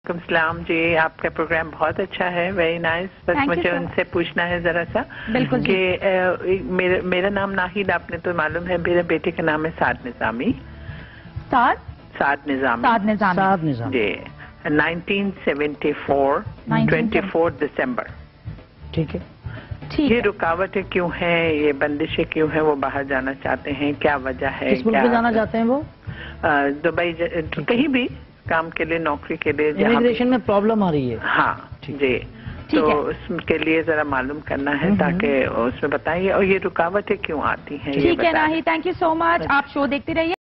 सलाम जी, आपका प्रोग्राम बहुत अच्छा है, वेरी नाइस। बस मुझे उनसे पूछना है जरा सा कि मेरा नाम नाहिद, आपने तो मालूम है, मेरे बेटे का नाम है साद निजामी। साद निजामी जी, 1974 24 दिसंबर। ठीक है। ये रुकावटें क्यों हैं, ये बंदिशें क्यों हैं? वो बाहर जाना चाहते हैं, क्या वजह है? किस मुल्क में जाना चाहते हैं वो? दुबई, कहीं भी काम के लिए, नौकरी के लिए, इमिग्रेशन में प्रॉब्लम आ रही है। हाँ जी, तो उसके लिए जरा मालूम करना है ताकि उसमें बताइए, और ये रुकावटें क्यों आती हैं? ठीक है Nahid, thank you so much. आप शो देखते रहिए।